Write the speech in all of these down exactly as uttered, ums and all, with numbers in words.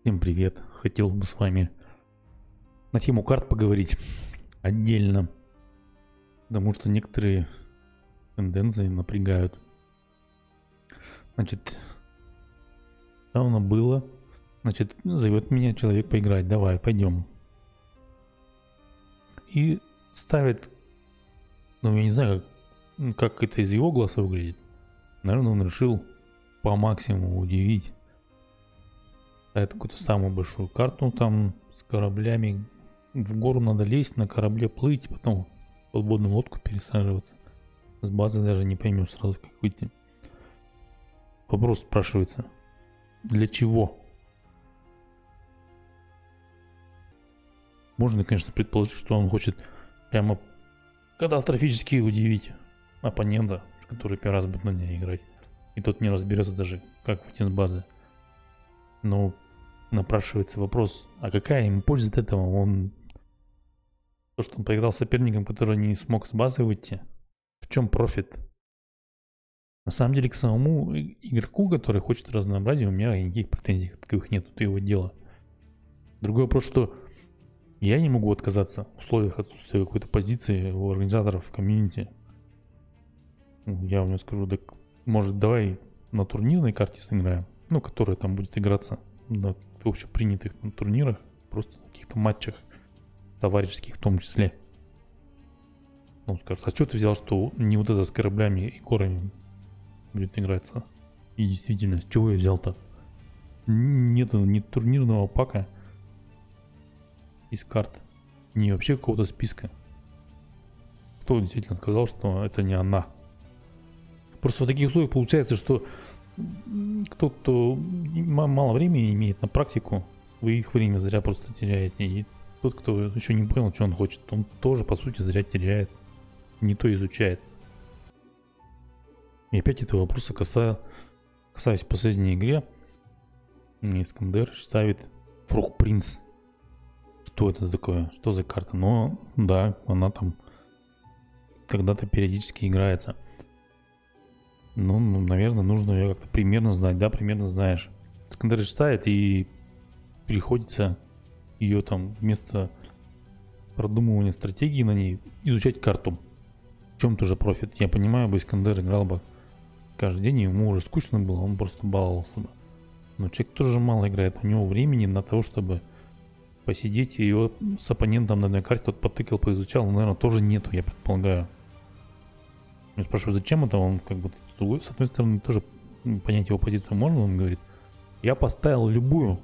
Всем привет! Хотел бы с вами на тему карт поговорить отдельно, потому что некоторые тенденции напрягают. Значит, давно было, значит, зовет меня человек поиграть, давай, пойдем. И ставит, ну я не знаю, как, как это из его глаза выглядит. Наверное, он решил по максимуму удивить. Это какую-то самую большую карту там с кораблями. В гору надо лезть, на корабле плыть, потом в подводную лодку пересаживаться. С базы даже не поймешь сразу, как выйти. Вопрос спрашивается, для чего? Можно, конечно, предположить, что он хочет прямо катастрофически удивить оппонента, который первый раз будет на ней играть. И тот не разберется даже, как выйти с базы. Но напрашивается вопрос, а какая ему польза от этого? Он то, что он поиграл с соперником, который не смог с базы выйти, в чем профит? На самом деле к самому игроку, который хочет разнообразия, у меня никаких претензий таковых нет, это его дело. Другой вопрос, что я не могу отказаться в условиях отсутствия какой-то позиции у организаторов в комьюнити. Я у него скажу, так может давай на турнирной карте сыграем, ну, которая там будет играться на общепринятых на турнирах, просто на каких-то матчах, товарищеских в том числе. Он скажет, а что ты взял, что не вот это с кораблями и горами будет играться? И действительно, с чего я взял-то? Нету ни турнирного пака из карт, ни вообще какого-то списка. Кто действительно сказал, что это не она? Просто в таких условиях получается, что тот, кто мало времени имеет на практику, вы их время зря просто теряете. И тот, кто еще не понял, что он хочет, он тоже, по сути, зря теряет. Не то изучает. И опять этого вопроса касаюсь, касаюсь последней игре. Искандер ставит Фрог Принц. Что это такое? Что за карта? Но, да, она там когда-то периодически играется. Ну, ну, наверное, нужно ее как-то примерно знать. Да, примерно знаешь. Искандер ставит, и приходится ее там вместо продумывания стратегии на ней изучать карту. В чем тоже профит? Я понимаю, бы Искандер играл бы каждый день, ему уже скучно было, он просто баловался бы. Но человек тоже мало играет, у него времени на то, чтобы посидеть и его с оппонентом на одной карте тот потыкал, поизучал, но, наверное, тоже нету, я предполагаю. Я спрашиваю, зачем это? Он как бы, с одной стороны, тоже понять его позицию можно, он говорит, я поставил любую.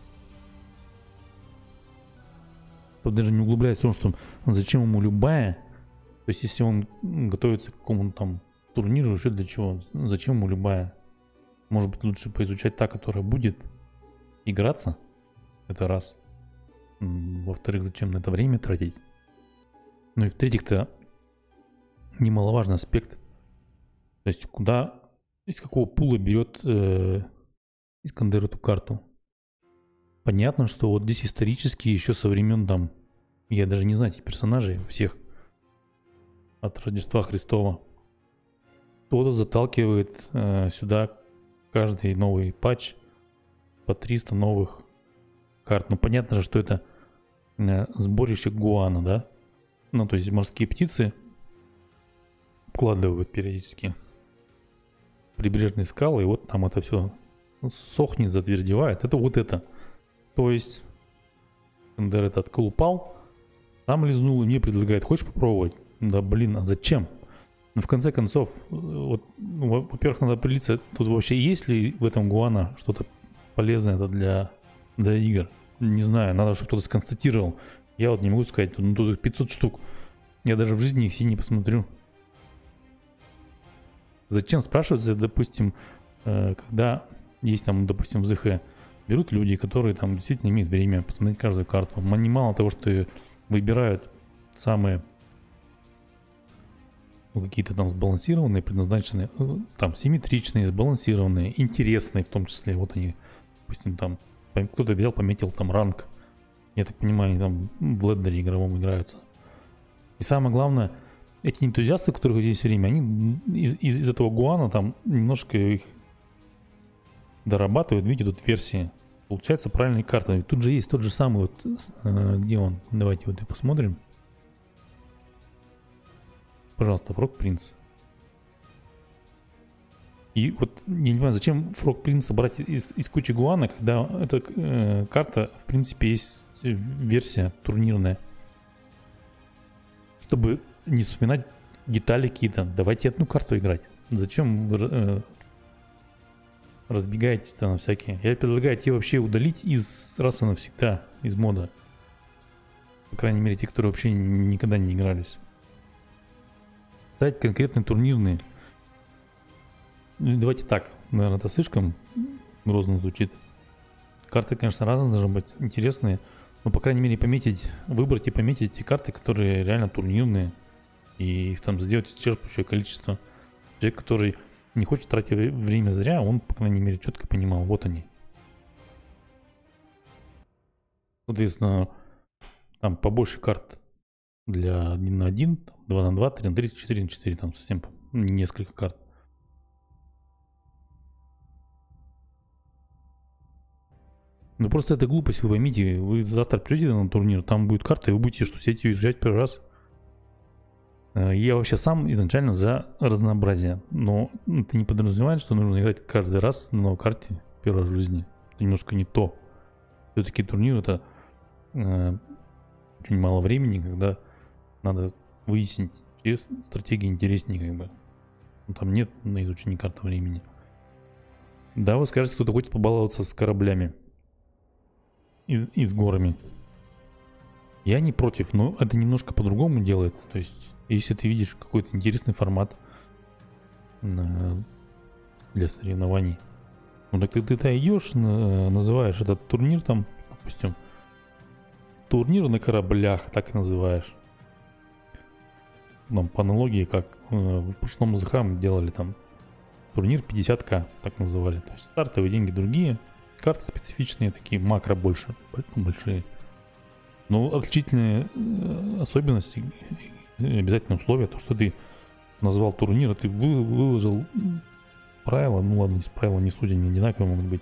Даже не углубляясь в том, что зачем ему любая. То есть, если он готовится к какому-то там турниру, еще для чего? Зачем ему любая? Может быть, лучше поизучать та, которая будет играться? Это раз. Во-вторых, зачем на это время тратить? Ну и в-третьих-то, немаловажный аспект. То есть, куда, из какого пула берет э, Искандер эту карту? Понятно, что вот здесь исторически еще со времен там, я даже не знаю этих персонажей всех от Рождества Христова. Кто-то заталкивает э, сюда каждый новый патч по триста новых карт. Ну понятно же, что это э, сборище гуана, да? Ну то есть морские птицы вкладывают периодически прибрежные скалы, и вот там это все сохнет, затвердевает. Это вот это. То есть Искандер этот колупал, там лизнул и мне предлагает, хочешь попробовать? Да блин, а зачем? Ну в конце концов, вот, ну, во-первых, надо определиться, тут вообще есть ли в этом гуана что-то полезное для, для игр? Не знаю, надо, чтобы кто-то сконстатировал. Я вот не могу сказать, ну тут пятьсот штук. Я даже в жизни их все не посмотрю. Зачем спрашиваться, допустим, когда есть там, допустим, в ЗХ, берут люди, которые там действительно имеют время посмотреть каждую карту. Они мало того, что выбирают самые ну, какие-то там сбалансированные, предназначенные, там симметричные, сбалансированные, интересные в том числе. Вот они, допустим, там кто-то взял, пометил там ранг. Я так понимаю, они там в леддере игровом играются. И самое главное, эти энтузиасты, у которых есть время, они из, из, из этого гуана там немножко их дорабатывают. Видите, тут версии Получается правильная карта. И тут же есть тот же самый вот, э, где он? Давайте вот и посмотрим. Пожалуйста, Фрог Принц. И вот я не понимаю, зачем Фрог Принца брать из, из кучи Гуана, когда эта э, карта, в принципе, есть версия турнирная. Чтобы не вспоминать детали какие-то. Давайте одну карту играть. Зачем вы э, разбегаетесь-то на всякие? Я предлагаю те вообще удалить из раз и навсегда, из мода. По крайней мере, те, которые вообще никогда не игрались. Дать конкретно турнирные. Давайте так, наверное, это слишком грозно звучит. Карты, конечно, разные должны быть, интересные. Но, по крайней мере, пометить, выбрать и пометить те карты, которые реально турнирные. И их там сделать исчерпывающее количество. Человек, который не хочет тратить время зря, он, по крайней мере, четко понимал, вот они. Соответственно, там побольше карт для один на один, два на два, три на три, четыре на четыре, там совсем несколько карт. Ну просто это глупость, вы поймите. Вы завтра придете на турнир, там будет карта, и вы будете что, сеть ее изучать первый раз. Я вообще сам изначально за разнообразие, но это не подразумевает, что нужно играть каждый раз на новой карте первый раз в жизни. Это немножко не то. Все-таки турнир это э, очень мало времени, когда надо выяснить, чьи стратегии интереснее, как бы. Но там нет на изучение карты времени. Да, вы скажете, кто-то хочет побаловаться с кораблями и, и с горами. Я не против, но это немножко по-другому делается. То есть, если ты видишь какой-то интересный формат э, для соревнований, ну так ты, ты-то идешь, называешь этот турнир там, допустим, турнир на кораблях, так и называешь. Там по аналогии, как э, в прошлом ЗХ мы делали там турнир пятьдесят ка, так называли. То есть стартовые деньги другие, карты специфичные, такие макро больше, большие. Но отличительные э, особенности, обязательные условия, то, что ты назвал турнир, а ты вы, выложил правила, ну ладно, с правила не судя, не одинаковые могут быть.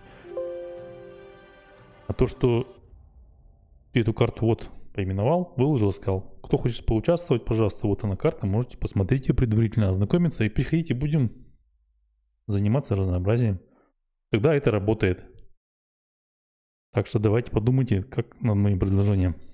А то, что ты эту карту вот поименовал, выложил, сказал, кто хочет поучаствовать, пожалуйста, вот она карта, можете посмотреть ее предварительно, ознакомиться и приходите, будем заниматься разнообразием. Тогда это работает. Так что давайте подумайте, как над моим предложением.